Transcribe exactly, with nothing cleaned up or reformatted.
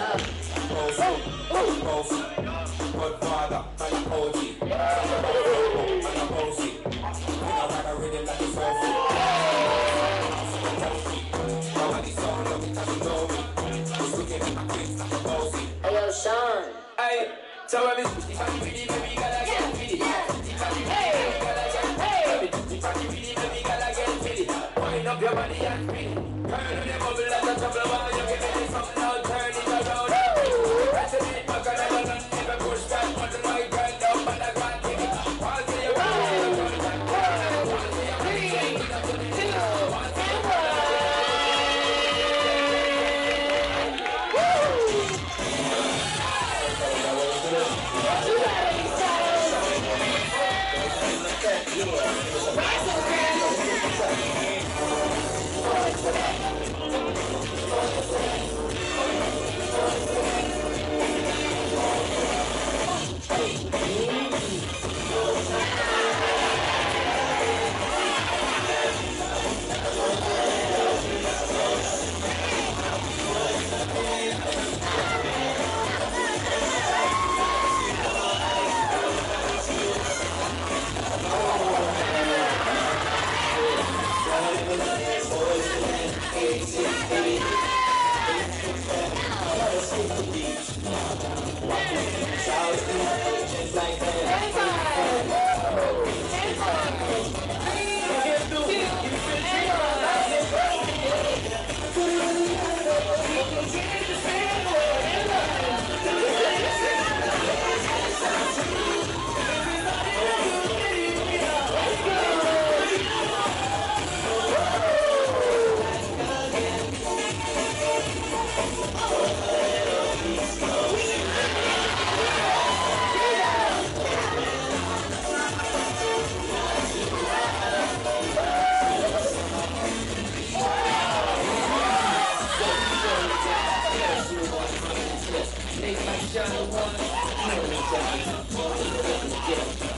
Godfather, and O G. And I'm bossy. And I ride a rhythm like it's all free. Now when the song love it, you know me. It's wicked and I quit like a bossy. Hey yo, Sean. Hey, so when we switch it, baby, baby, gotta get with it. Hey, hey, baby, gotta get with it. Wind up your body and spin it. Turn on the bubble like a trouble while you give me something now, turn it around. Press it in, back and I don't never push back. But my girl down, but I can't take it. I'll see you back. Johnny one,